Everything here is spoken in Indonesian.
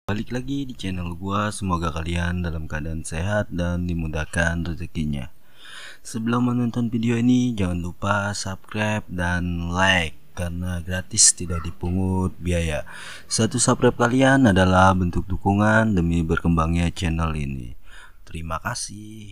Balik lagi di channel gua, semoga kalian dalam keadaan sehat dan dimudahkan rezekinya. Sebelum menonton video ini, jangan lupa subscribe dan like karena gratis, tidak dipungut biaya. Satu subscribe kalian adalah bentuk dukungan demi berkembangnya channel ini. Terima kasih.